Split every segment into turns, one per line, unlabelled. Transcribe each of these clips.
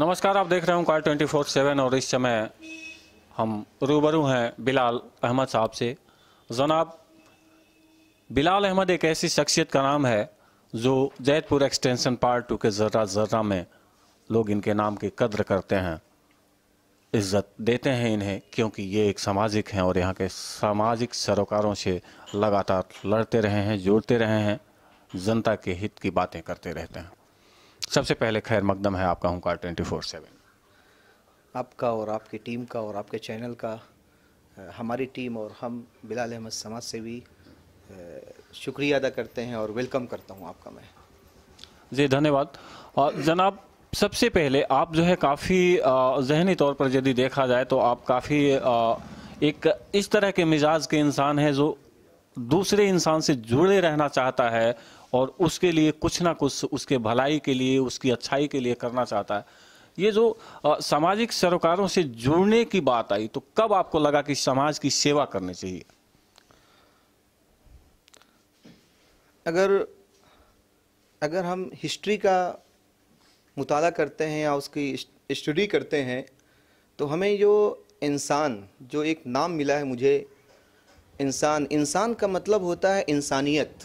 नमस्कार, आप देख रहे हो कॉल 24/7 और इस समय हम रूबरू हैं बिलाल अहमद साहब से। जनाब, बिलाल अहमद एक ऐसी शख्सियत का नाम है जो जैतपुर एक्सटेंशन पार्ट 2 के ज़र्रा ज़र्रा में लोग इनके नाम की कद्र करते हैं, इज़्ज़त देते हैं इन्हें, क्योंकि ये एक सामाजिक हैं और यहाँ के सामाजिक सरोकारों से लगातार लड़ते रहे हैं, जुड़ते रहे हैं, जनता के हित की बातें करते रहते हैं। सबसे पहले खैर मकदम है आपका हुंकार 24/7।
आपका और आपकी टीम का और आपके चैनल का, हमारी टीम और हम बिलाल अहमद समाज से भी शुक्रिया अदा करते हैं और वेलकम करता हूं आपका मैं।
जी धन्यवाद। और जनाब, सबसे पहले आप जो है काफ़ी ज़हनी तौर पर यदि देखा जाए तो आप काफ़ी एक इस तरह के मिजाज के इंसान हैं जो दूसरे इंसान से जुड़े रहना चाहता है और उसके लिए कुछ ना कुछ उसके भलाई के लिए, उसकी अच्छाई के लिए करना चाहता है। ये जो सामाजिक सरोकारों से जुड़ने की बात आई तो कब आपको लगा कि समाज की सेवा करनी चाहिए?
अगर हम हिस्ट्री का मुताला करते हैं या उसकी स्टडी करते हैं तो हमें जो एक नाम मिला है मुझे, इंसान का मतलब होता है इंसानियत।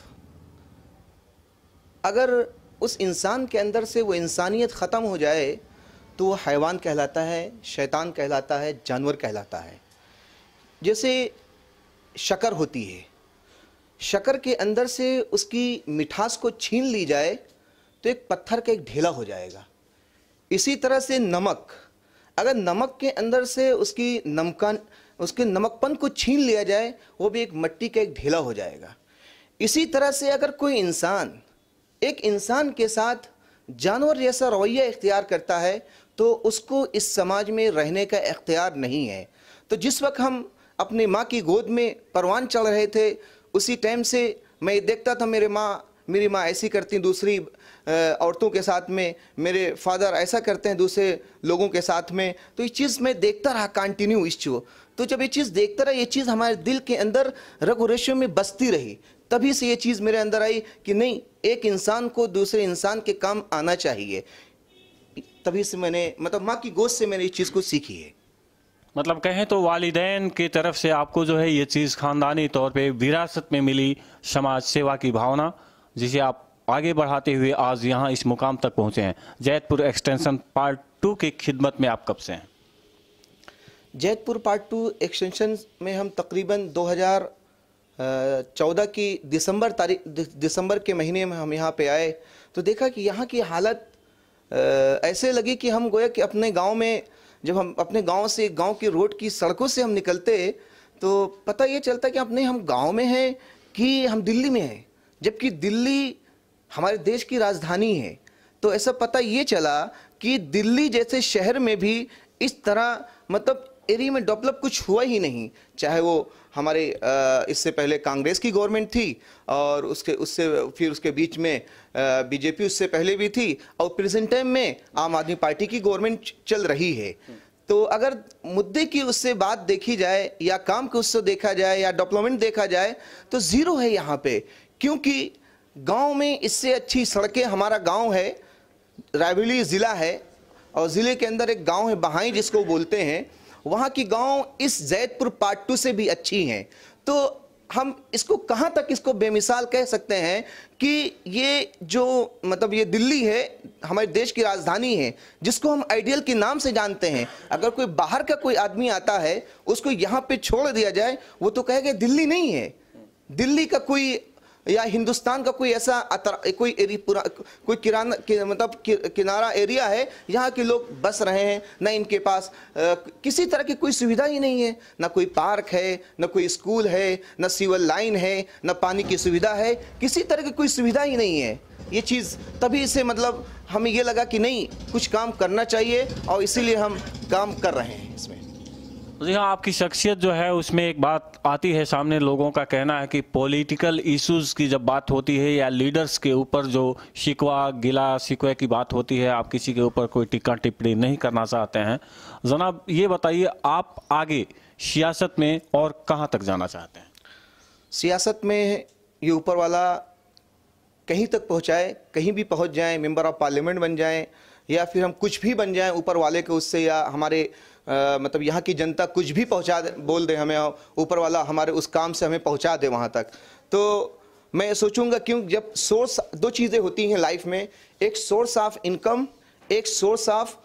अगर उस इंसान के अंदर से वो इंसानियत ख़त्म हो जाए तो वो हैवान कहलाता है, शैतान कहलाता है, जानवर कहलाता है। जैसे शक्कर होती है, शक्कर के अंदर से उसकी मिठास को छीन ली जाए तो एक पत्थर का एक ढेला हो जाएगा। इसी तरह से नमक, अगर नमक के अंदर से उसके नमकपन को छीन लिया जाए वो भी एक मिट्टी का एक ढेला हो जाएगा। इसी तरह से अगर कोई इंसान एक इंसान के साथ जानवर जैसा रवैया इख्तियार करता है तो उसको इस समाज में रहने का इख्तियार नहीं है। तो जिस वक्त हम अपनी माँ की गोद में परवान चढ़ रहे थे उसी टाइम से मैं देखता था मेरी माँ ऐसी करती दूसरी औरतों के साथ में, मेरे फादर ऐसा करते हैं दूसरे लोगों के साथ में। तो ये चीज़ मैं देखता रहा कंटिन्यू इस चीज़। तो जब ये चीज़ देखता रहा, ये चीज़ हमारे दिल के अंदर रग और रेशों में बसती रही। तभी से ये चीज़ मेरे अंदर आई कि नहीं, एक इंसान को दूसरे इंसान के काम आना चाहिए। तभी से मैंने माँ की गोद से मैंने इस चीज़ को सीखी है।
मतलब कहें तो वालिदैन की तरफ से आपको जो है ये चीज़ खानदानी तौर पे विरासत में मिली, समाज सेवा की भावना, जिसे आप आगे बढ़ाते हुए आज यहाँ इस मुकाम तक पहुँचे हैं। जैतपुर एक्सटेंशन पार्ट 2 की खिदमत में आप कब से हैं?
जैतपुर पार्ट 2 एक्सटेंशन में हम तकरीबन 2014 की दिसंबर के महीने में हम यहाँ पे आए तो देखा कि यहाँ की हालत ऐसे लगी कि हम गोया कि अपने गांव में, जब हम अपने गांव से गांव की रोड की सड़कों से हम निकलते तो पता ये चलता कि हम गांव में हैं कि हम दिल्ली में हैं, जबकि दिल्ली हमारे देश की राजधानी है। तो ऐसा पता ये चला कि दिल्ली जैसे शहर में भी इस तरह एरिया में डेवलप कुछ हुआ ही नहीं। चाहे वो हमारे इससे पहले कांग्रेस की गवर्नमेंट थी और उसके बीच में बीजेपी उससे पहले भी थी और प्रेजेंट टाइम में आम आदमी पार्टी की गवर्नमेंट चल रही है। तो अगर मुद्दे की उससे बात देखी जाए या काम को उससे देखा जाए या डेवलपमेंट देखा जाए तो ज़ीरो है यहाँ पे। क्योंकि गांव में इससे अच्छी सड़कें, हमारा गांव है, रायबरेली ज़िला है और ज़िले के अंदर एक गांव है बहाई जिसको बोलते हैं, वहाँ की गांव इस जैतपुर पार्ट 2 से भी अच्छी हैं। तो हम इसको कहाँ तक इसको बेमिसाल कह सकते हैं कि ये जो ये दिल्ली है, हमारे देश की राजधानी है, जिसको हम आइडियल के नाम से जानते हैं। अगर कोई बाहर का कोई आदमी आता है उसको यहाँ पे छोड़ दिया जाए वो तो कहेगा दिल्ली नहीं है। दिल्ली का कोई या हिंदुस्तान का कोई ऐसा कोई किनारा एरिया है यहाँ के लोग बस रहे हैं, ना इनके पास किसी तरह की कोई सुविधा ही नहीं है, ना कोई पार्क है, ना कोई स्कूल है, ना सिविल लाइन है, ना पानी की सुविधा है, किसी तरह की कोई सुविधा ही नहीं है। ये चीज़ तभी से हमें ये लगा कि नहीं, कुछ काम करना चाहिए और इसीलिए हम काम कर रहे हैं इसमें।
जी हाँ, आपकी शख्सियत जो है उसमें एक बात आती है सामने, लोगों का कहना है कि पॉलिटिकल इश्यूज़ की जब बात होती है या लीडर्स के ऊपर जो शिकवा गिला शिकवे की बात होती है, आप किसी के ऊपर कोई टिक्का टिप्पणी नहीं करना चाहते हैं। जनाब ये बताइए, आप आगे सियासत में और कहाँ तक जाना चाहते हैं?
सियासत में ये ऊपर वाला कहीं तक पहुँचाए, कहीं भी पहुँच जाएँ, मेंबर ऑफ पार्लियामेंट बन जाएँ या फिर हम कुछ भी बन जाएं ऊपर वाले के उससे, या हमारे मतलब यहाँ की जनता कुछ भी बोल दे हमें, ऊपर वाला हमारे उस काम से हमें पहुँचा दे वहाँ तक। तो मैं सोचूंगा, क्यों, जब सोर्स, दो चीज़ें होती हैं लाइफ में, एक सोर्स ऑफ इनकम, एक सोर्स ऑफ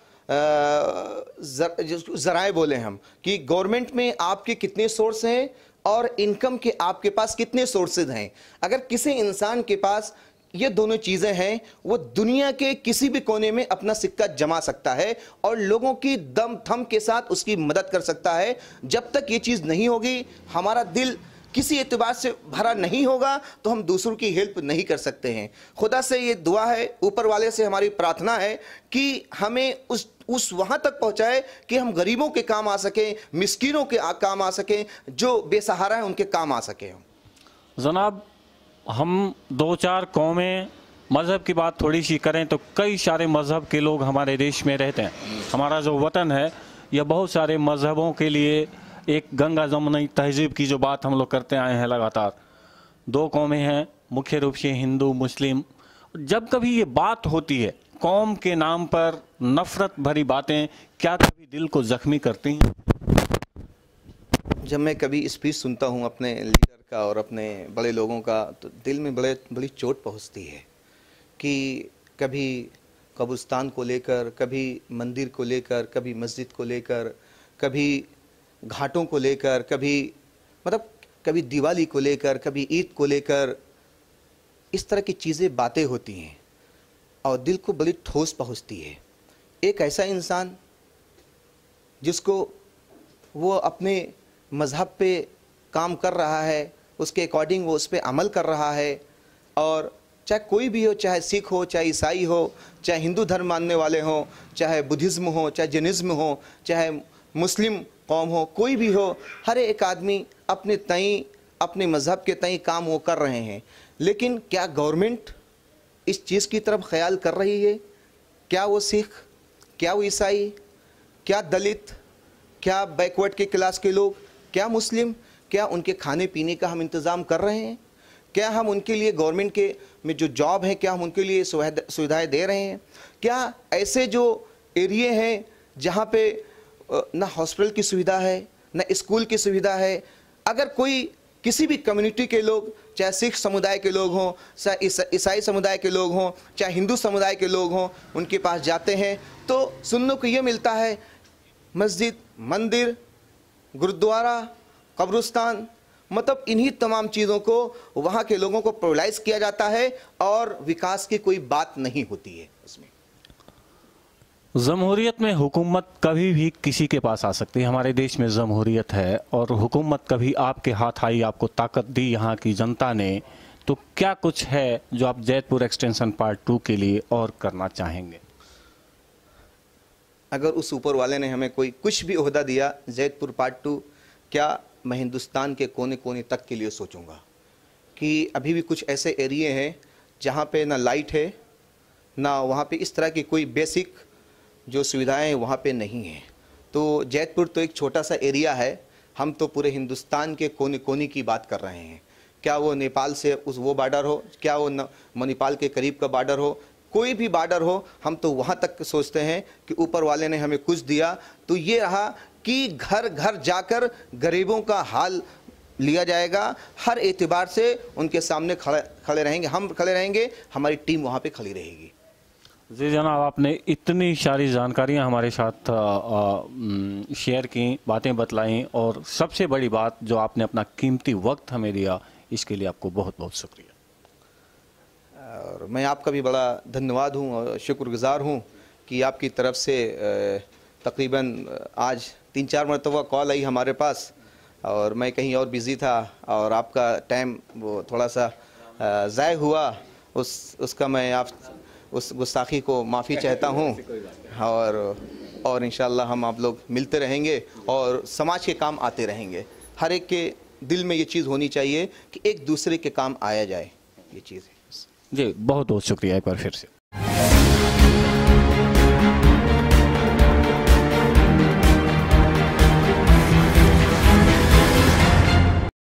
जराए बोले हम, कि गवर्नमेंट में आपके कितने सोर्स हैं और इनकम के आपके पास कितने सोर्सेज हैं। अगर किसी इंसान के पास ये दोनों चीज़ें हैं, वो दुनिया के किसी भी कोने में अपना सिक्का जमा सकता है और लोगों की दम थम के साथ उसकी मदद कर सकता है। जब तक ये चीज़ नहीं होगी, हमारा दिल किसी एतबार से भरा नहीं होगा, तो हम दूसरों की हेल्प नहीं कर सकते हैं। खुदा से ये दुआ है, ऊपर वाले से हमारी प्रार्थना है कि हमें उस वहाँ तक पहुँचाए कि हम गरीबों के काम आ सकें, मिस्कीनों के काम आ सकें, जो बेसहारा हैं उनके काम आ सकें।
जनाब, हम दो चार कौमें, मज़हब की बात थोड़ी सी करें तो कई सारे मज़हब के लोग हमारे देश में रहते हैं। हमारा जो वतन है, यह बहुत सारे मज़हबों के लिए एक गंगा जमुनी तहजीब की जो बात हम लोग करते आए हैं लगातार। दो कौमें हैं, मुख्य रूप से हिंदू मुस्लिम। जब कभी ये बात होती है, कौम के नाम पर नफ़रत भरी बातें क्या कभी दिल को ज़ख्मी करती हैं?
जब मैं कभी स्पीच सुनता हूँ अपने लीडर का और अपने बड़े लोगों का, तो दिल में बड़ी चोट पहुँचती है कि कभी कब्रिस्तान को लेकर, कभी मंदिर को लेकर, कभी मस्जिद को लेकर, कभी घाटों को लेकर, कभी दिवाली को लेकर, कभी ईद को लेकर, इस तरह की चीज़ें बातें होती हैं और दिल को बड़ी ठोस पहुँचती है। एक ऐसा इंसान जिसको वो अपने मज़हब पे काम कर रहा है, उसके अकॉर्डिंग वो उस पर अमल कर रहा है, और चाहे कोई भी हो, चाहे सिख हो, चाहे ईसाई हो, चाहे हिंदू धर्म मानने वाले हों, चाहे बुद्धिज़्म हो, चाहे जैनिज़्म हो, चाहे मुस्लिम कौम हो, कोई भी हो, हर एक आदमी अपने तई, अपने मज़हब के तई काम वो कर रहे हैं। लेकिन क्या गवर्नमेंट इस चीज़ की तरफ ख्याल कर रही है? क्या वो सिख, क्या वो ईसाई, क्या दलित, क्या बैकवर्ड के क्लास के लोग, क्या मुस्लिम, क्या उनके खाने पीने का हम इंतज़ाम कर रहे हैं? क्या हम उनके लिए गवर्नमेंट के में जो जॉब है, क्या हम उनके लिए सुविधाएं दे रहे हैं? क्या ऐसे जो एरिए हैं जहाँ पे ना हॉस्पिटल की सुविधा है, ना स्कूल की सुविधा है, अगर कोई किसी भी कम्युनिटी के लोग, चाहे सिख समुदाय के लोग हों, चाहे ईसाई समुदाय के लोग हों, चाहे हिंदू समुदाय के लोग हों, उनके पास जाते हैं तो सुनने को ये मिलता है, मस्जिद, मंदिर, गुरुद्वारा, कब्रिस्तान, मतलब इन्हीं तमाम चीज़ों को वहाँ के लोगों को प्रोलाइज किया जाता है और विकास की कोई बात नहीं होती है उसमें।
जमहूरियत में हुकूमत कभी भी किसी के पास आ सकती है। हमारे देश में जमहूरियत है और हुकूमत कभी आपके हाथ आई, आपको ताकत दी यहाँ की जनता ने, तो क्या कुछ है जो आप जैतपुर एक्सटेंशन पार्ट 2 के लिए और करना चाहेंगे?
अगर उस ऊपर वाले ने हमें कोई कुछ भी ओहदा दिया जैतपुर पार्ट 2, क्या मैं हिंदुस्तान के कोने कोने तक के लिए सोचूंगा कि अभी भी कुछ ऐसे एरिए हैं जहाँ पे ना लाइट है, ना वहाँ पे इस तरह की कोई बेसिक जो सुविधाएं हैं वहाँ पे नहीं हैं। तो जैतपुर तो एक छोटा सा एरिया है, हम तो पूरे हिंदुस्तान के कोने कोने की बात कर रहे हैं। क्या वो नेपाल से वो बॉर्डर हो, क्या वो मणिपाल के करीब का बॉर्डर हो, कोई भी बॉर्डर हो, हम तो वहाँ तक सोचते हैं कि ऊपर वाले ने हमें कुछ दिया तो ये रहा कि घर घर जाकर गरीबों का हाल लिया जाएगा। हर एतबार से उनके सामने खड़े रहेंगे, हम खड़े रहेंगे, हमारी टीम वहाँ पे खड़ी रहेगी।
जी जनाब, आपने इतनी सारी जानकारियाँ हमारे साथ शेयर की, बातें बतलाई, और सबसे बड़ी बात जो आपने अपना कीमती वक्त हमें दिया, इसके लिए आपको बहुत बहुत शुक्रिया।
और मैं आपका भी बड़ा धन्यवाद हूँ और शुक्रगुजार हूँ कि आपकी तरफ से तकरीबन आज 3-4 मरतबा कॉल आई हमारे पास, और मैं कहीं और बिज़ी था और आपका टाइम वो थोड़ा सा ज़ाय हुआ, उसका मैं आप उस गुस्ताखी को माफ़ी चाहता हूँ। और इंशाल्लाह हम आप लोग मिलते रहेंगे और समाज के काम आते रहेंगे। हर एक के दिल में ये चीज़ होनी चाहिए कि एक दूसरे के काम आया जाए, ये चीज़ है।
जी बहुत बहुत शुक्रिया एक बार फिर से।